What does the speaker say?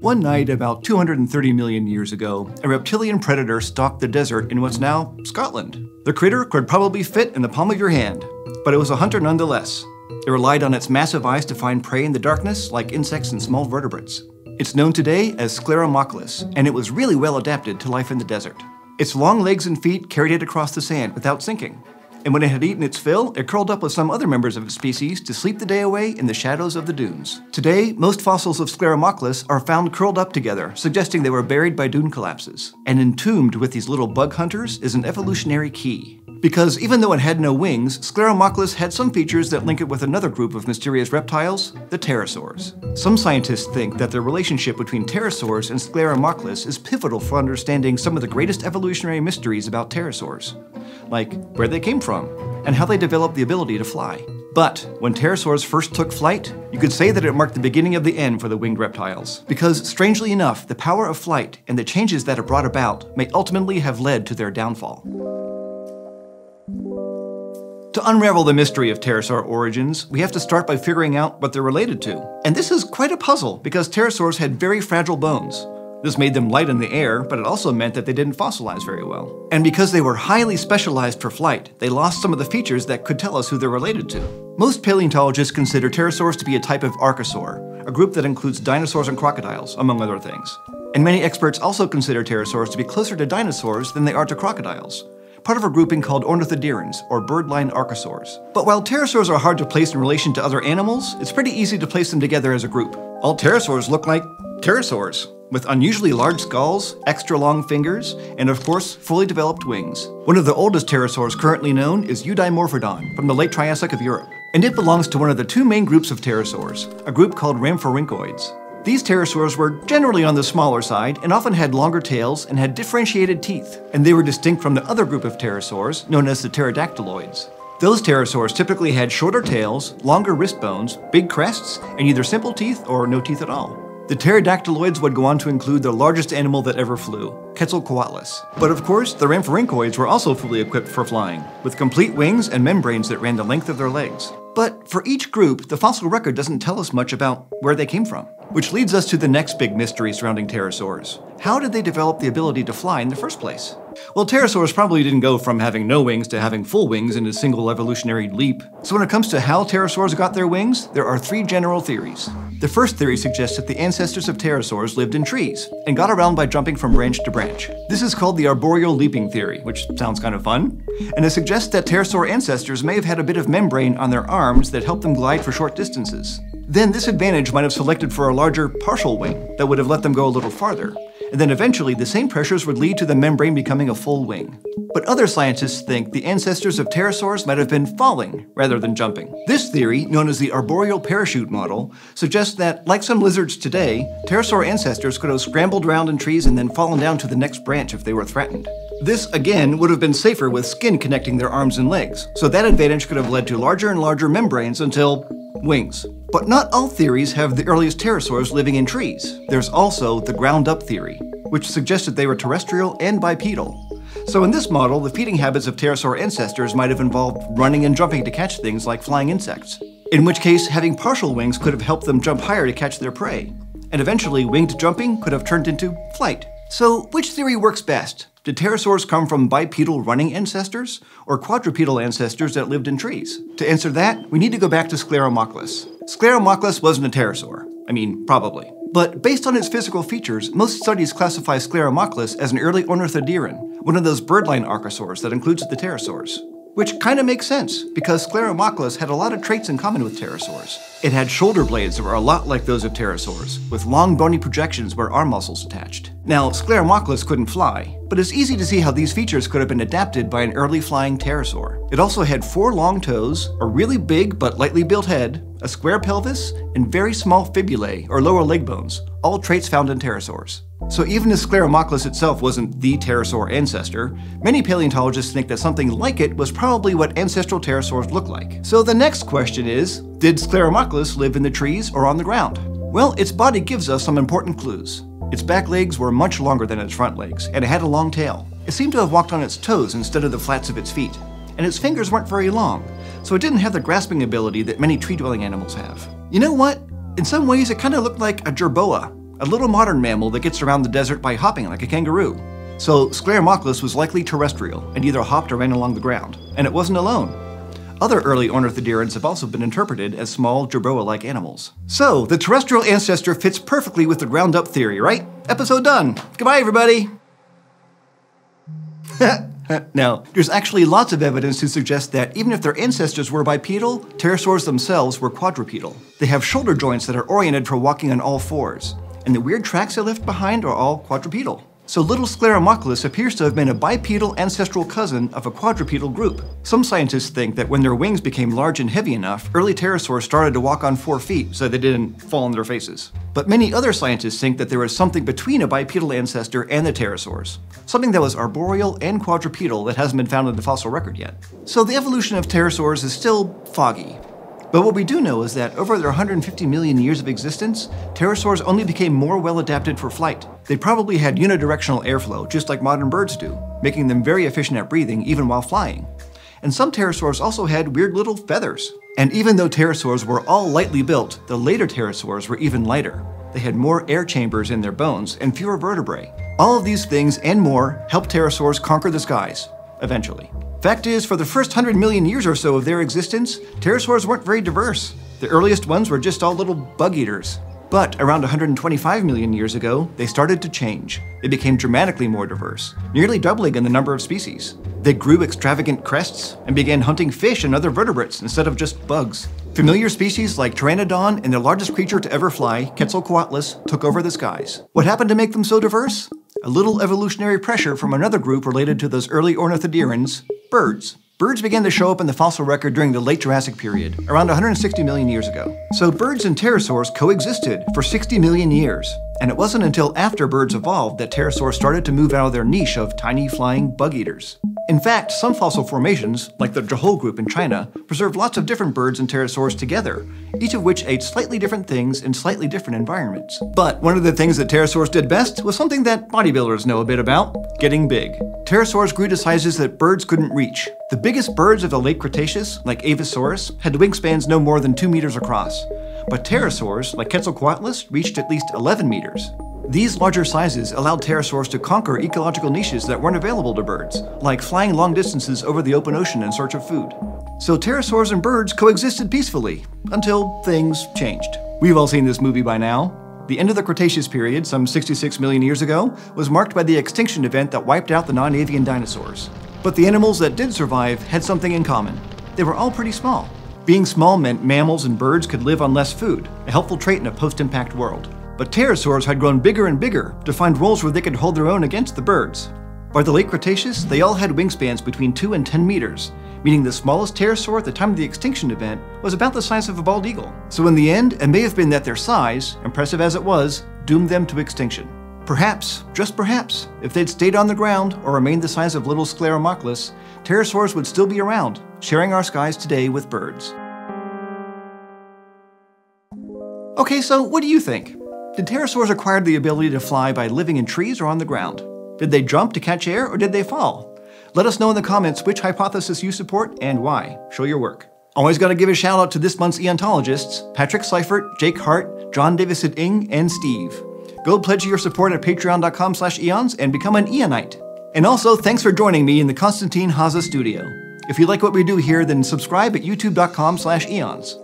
One night, about 230 million years ago, a reptilian predator stalked the desert in what's now Scotland. The critter could probably fit in the palm of your hand, but it was a hunter nonetheless. It relied on its massive eyes to find prey in the darkness like insects and small vertebrates. It's known today as Scleromochlus, and it was really well adapted to life in the desert. Its long legs and feet carried it across the sand without sinking. And when it had eaten its fill, it curled up with some other members of its species to sleep the day away in the shadows of the dunes. Today, most fossils of Scleromochlus are found curled up together, suggesting they were buried by dune collapses. And entombed with these little bug hunters is an evolutionary key. Because even though it had no wings, Scleromochlus had some features that link it with another group of mysterious reptiles, the Pterosaurs. Some scientists think that the relationship between Pterosaurs and Scleromochlus is pivotal for understanding some of the greatest evolutionary mysteries about pterosaurs, like where they came from and how they developed the ability to fly. But when pterosaurs first took flight, you could say that it marked the beginning of the end for the winged reptiles. Because strangely enough, the power of flight and the changes that it brought about may ultimately have led to their downfall. To unravel the mystery of pterosaur origins, we have to start by figuring out what they're related to. And this is quite a puzzle because pterosaurs had very fragile bones. This made them light in the air, but it also meant that they didn't fossilize very well. And because they were highly specialized for flight, they lost some of the features that could tell us who they're related to. Most paleontologists consider pterosaurs to be a type of archosaur, a group that includes dinosaurs and crocodiles, among other things. And many experts also consider pterosaurs to be closer to dinosaurs than they are to crocodiles, part of a grouping called ornithodierans, or bird-line archosaurs. But while pterosaurs are hard to place in relation to other animals, it's pretty easy to place them together as a group. All pterosaurs look like pterosaurs, with unusually large skulls, extra long fingers, and of course, fully developed wings. One of the oldest pterosaurs currently known is Eudimorphodon from the late Triassic of Europe. And it belongs to one of the two main groups of pterosaurs, a group called rhamphorhynchoids. These pterosaurs were generally on the smaller side and often had longer tails and had differentiated teeth, and they were distinct from the other group of pterosaurs known as the pterodactyloids. Those pterosaurs typically had shorter tails, longer wrist bones, big crests, and either simple teeth or no teeth at all. The pterodactyloids would go on to include the largest animal that ever flew, Quetzalcoatlus. But of course, the rhamphorhynchoids were also fully equipped for flying, with complete wings and membranes that ran the length of their legs. But for each group, the fossil record doesn't tell us much about where they came from. Which leads us to the next big mystery surrounding pterosaurs. How did they develop the ability to fly in the first place? Well, pterosaurs probably didn't go from having no wings to having full wings in a single evolutionary leap. So when it comes to how pterosaurs got their wings, there are three general theories. The first theory suggests that the ancestors of pterosaurs lived in trees and got around by jumping from branch to branch. This is called the arboreal leaping theory, which sounds kind of fun. And it suggests that pterosaur ancestors may have had a bit of membrane on their arms that helped them glide for short distances. Then this advantage might have selected for a larger partial wing that would have let them go a little farther. And then eventually the same pressures would lead to the membrane becoming a full wing. But other scientists think the ancestors of pterosaurs might have been falling rather than jumping. This theory, known as the arboreal parachute model, suggests that, like some lizards today, pterosaur ancestors could have scrambled around in trees and then fallen down to the next branch if they were threatened. This, again, would have been safer with skin connecting their arms and legs, so that advantage could have led to larger and larger membranes until wings. But not all theories have the earliest pterosaurs living in trees. There's also the ground-up theory, which suggested they were terrestrial and bipedal. So in this model, the feeding habits of pterosaur ancestors might have involved running and jumping to catch things like flying insects, in which case having partial wings could have helped them jump higher to catch their prey. And eventually, winged jumping could have turned into flight. So which theory works best? Did pterosaurs come from bipedal running ancestors or quadrupedal ancestors that lived in trees? To answer that, we need to go back to Scleromochlus. Scleromochlus wasn't a pterosaur. I mean, probably. But based on its physical features, most studies classify Scleromochlus as an early ornithodieran, one of those bird-line archosaurs that includes the pterosaurs. Which kind of makes sense, because Scleromochlus had a lot of traits in common with pterosaurs. It had shoulder blades that were a lot like those of pterosaurs, with long bony projections where arm muscles attached. Now, Scleromochlus couldn't fly, but it's easy to see how these features could have been adapted by an early flying pterosaur. It also had 4 long toes, a really big but lightly built head, a square pelvis, and very small fibulae, or lower leg bones, all traits found in pterosaurs. So even if Scleromochlus itself wasn't the pterosaur ancestor, many paleontologists think that something like it was probably what ancestral pterosaurs looked like. So the next question is, did Scleromochlus live in the trees or on the ground? Well, its body gives us some important clues. Its back legs were much longer than its front legs, and it had a long tail. It seemed to have walked on its toes instead of the flats of its feet. And its fingers weren't very long, so it didn't have the grasping ability that many tree-dwelling animals have. You know what? In some ways, it kind of looked like a jerboa, a little modern mammal that gets around the desert by hopping like a kangaroo. So Scleromochlus was likely terrestrial and either hopped or ran along the ground, and it wasn't alone. Other early ornithodyrans have also been interpreted as small jerboa-like animals. So the terrestrial ancestor fits perfectly with the ground-up theory, right? Episode done. Goodbye, everybody. Now, there's actually lots of evidence to suggest that even if their ancestors were bipedal, pterosaurs themselves were quadrupedal. They have shoulder joints that are oriented for walking on all fours, and the weird tracks they left behind are all quadrupedal. So little Scleromochlus appears to have been a bipedal ancestral cousin of a quadrupedal group. Some scientists think that when their wings became large and heavy enough, early pterosaurs started to walk on 4 feet so they didn't fall on their faces. But many other scientists think that there was something between a bipedal ancestor and the pterosaurs, something that was arboreal and quadrupedal that hasn't been found in the fossil record yet. So the evolution of pterosaurs is still foggy. But what we do know is that over their 150 million years of existence, pterosaurs only became more well adapted for flight. They probably had unidirectional airflow, just like modern birds do, making them very efficient at breathing even while flying. And some pterosaurs also had weird little feathers. And even though pterosaurs were all lightly built, the later pterosaurs were even lighter. They had more air chambers in their bones and fewer vertebrae. All of these things and more helped pterosaurs conquer the skies, eventually. Fact is, for the first 100 million years or so of their existence, pterosaurs weren't very diverse. The earliest ones were just all little bug eaters. But around 125 million years ago, they started to change. They became dramatically more diverse, nearly doubling in the number of species. They grew extravagant crests and began hunting fish and other vertebrates instead of just bugs. Familiar species like Pteranodon and the largest creature to ever fly, Quetzalcoatlus, took over the skies. What happened to make them so diverse? A little evolutionary pressure from another group related to those early ornithodyrans, birds. Birds began to show up in the fossil record during the late Jurassic period, around 160 million years ago. So birds and pterosaurs coexisted for 60 million years. And it wasn't until after birds evolved that pterosaurs started to move out of their niche of tiny flying bug eaters. In fact, some fossil formations, like the Jehol group in China, preserve lots of different birds and pterosaurs together, each of which ate slightly different things in slightly different environments. But one of the things that pterosaurs did best was something that bodybuilders know a bit about: getting big. Pterosaurs grew to sizes that birds couldn't reach. The biggest birds of the late Cretaceous, like Avisaurus, had wingspans no more than 2 meters across. But pterosaurs, like Quetzalcoatlus, reached at least 11 meters. These larger sizes allowed pterosaurs to conquer ecological niches that weren't available to birds, like flying long distances over the open ocean in search of food. So pterosaurs and birds coexisted peacefully, until things changed. We've all seen this movie by now. The end of the Cretaceous period, some 66 million years ago, was marked by the extinction event that wiped out the non-avian dinosaurs. But the animals that did survive had something in common. They were all pretty small. Being small meant mammals and birds could live on less food, a helpful trait in a post-impact world. But pterosaurs had grown bigger and bigger to find roles where they could hold their own against the birds. By the late Cretaceous, they all had wingspans between 2 and 10 meters, meaning the smallest pterosaur at the time of the extinction event was about the size of a bald eagle. So in the end, it may have been that their size, impressive as it was, doomed them to extinction. Perhaps, just perhaps, if they'd stayed on the ground or remained the size of little Scleromochlus, pterosaurs would still be around, sharing our skies today with birds. Okay, so what do you think? Did pterosaurs acquire the ability to fly by living in trees or on the ground? Did they jump to catch air or did they fall? Let us know in the comments which hypothesis you support and why. Show your work. Always gotta give a shout out to this month's eontologists: Patrick Seifert, Jake Hart, John Davison Ing, and Steve. Go pledge your support at patreon.com/eons and become an Eonite. And also, thanks for joining me in the Konstantin Haza studio. If you like what we do here, then subscribe at youtube.com/eons.